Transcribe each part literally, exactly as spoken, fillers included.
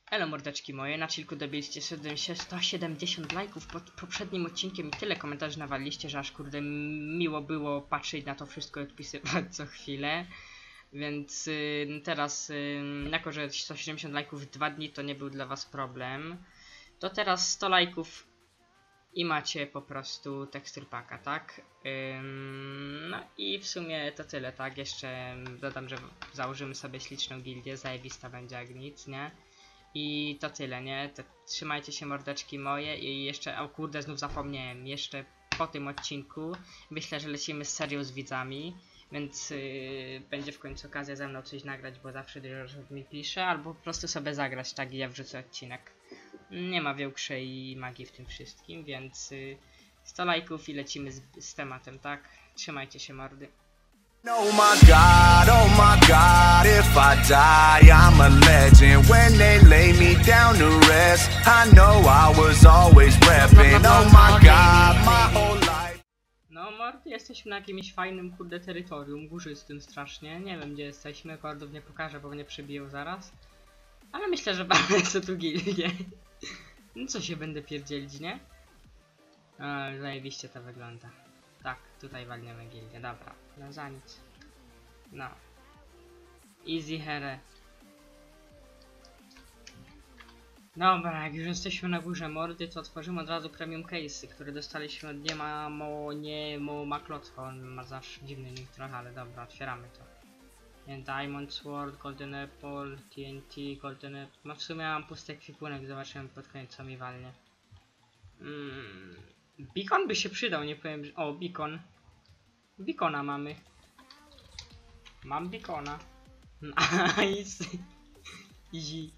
Elo mordeczki moje, na chillku dobiliście sto siedemdziesiąt lajków pod poprzednim odcinkiem i tyle komentarzy nawaliliście, że aż kurde miło było patrzeć na to wszystko i odpisywać co chwilę. Więc y, teraz, y, jako że sto siedemdziesiąt lajków w dwa dni to nie był dla was problem, to teraz sto lajków i macie po prostu tekstur paka, tak? Ym, no i w sumie to tyle, tak? Jeszcze dodam, że założymy sobie śliczną gildię, zajebista będzie jak nic, nie? I to tyle, nie? To trzymajcie się mordeczki moje i jeszcze, o kurde, znów zapomniałem, jeszcze po tym odcinku myślę, że lecimy z serią z widzami, więc yy, będzie w końcu okazja ze mną coś nagrać, bo zawsze dużo mi pisze, albo po prostu sobie zagrać, tak, i ja wrzucę odcinek. Nie ma większej magii w tym wszystkim, więc yy, sto lajków i lecimy z, z tematem, tak? Trzymajcie się mordy. Oh my God, oh my God, if I die, I'm a legend. When they lay me down to rest, I know I was always repping. Oh my God, my whole life. No mordy, jesteśmy na jakimś fajnym kurde terytorium, górzystym strasznie. Nie wiem gdzie jesteśmy, kordów nie pokażę, bo mnie przebiją zaraz. Ale myślę, że mamy co tu gildię. No co się będę pierdzielić, nie? Ale zajebiście to wygląda. Tak, tutaj walniemy gildię, dobra, no za nic. No. Easy here. Dobra, jak już jesteśmy na górze mordy, to otworzymy od razu premium case'y, które dostaliśmy od niema mo nie mo maklotwo. On ma zawsze dziwny nick trochę, ale dobra, otwieramy to. Nie, Diamond Sword, Golden Apple, T N T, Golden Apple. No w sumie mam pusty ekwipunek, zobaczymy pod koniec co mi walnie. Mm. Beacon by się przydał, nie powiem, że... O, beacon. Beacona mamy. Mam beacona. Nice. Easy.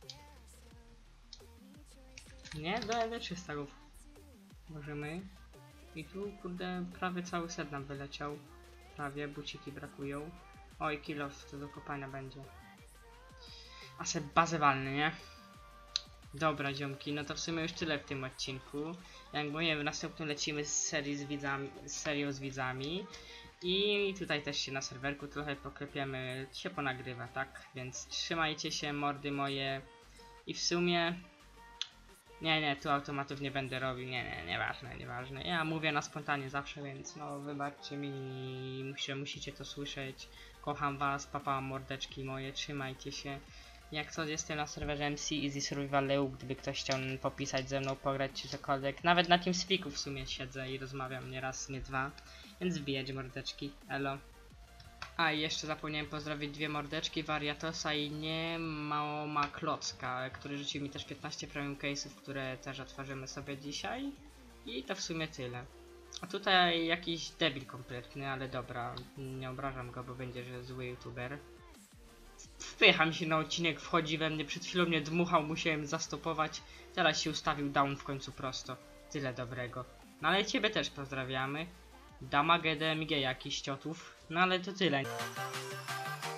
Nie, do trzysta możemy. I tu, kurde, prawie cały set nam wyleciał. Prawie, buciki brakują. Oj, kill off, to do kopania będzie. A se bazę walny, nie? Dobra ziomki, no to w sumie już tyle w tym odcinku. Jak mówię, w następnym lecimy z serii z widzami, z serią z widzami. I tutaj też się na serwerku trochę poklepiemy, się ponagrywa, tak? Więc trzymajcie się mordy moje. I w sumie... Nie, nie, tu automatów nie będę robił, nie, nie, nieważne, nieważne. Ja mówię na spontanie zawsze, więc no wybaczcie mi, musicie, musicie to słyszeć. Kocham was, papa mordeczki moje, trzymajcie się. Jak coś jestem na serwerze M C Easy Survival E U, gdyby ktoś chciał popisać ze mną, pograć czy cokolwiek. Nawet na TeamSpeaku w sumie siedzę i rozmawiam nie raz, nie dwa. Więc wbijać mordeczki, elo. A i jeszcze zapomniałem pozdrowić dwie mordeczki, Wariatosa i nie Małoma Klocka, który rzucił mi też piętnaście premium case'ów, które też otworzymy sobie dzisiaj. I to w sumie tyle. A tutaj jakiś debil kompletny, ale dobra, nie obrażam go, bo będzie, że zły youtuber. Wpycham się na odcinek, wchodzi we mnie, przed chwilą mnie dmuchał, musiałem zastopować. Teraz się ustawił down w końcu prosto. Tyle dobrego. No ale ciebie też pozdrawiamy. Dama G D M G jakiś ciotów. No ale to tyle.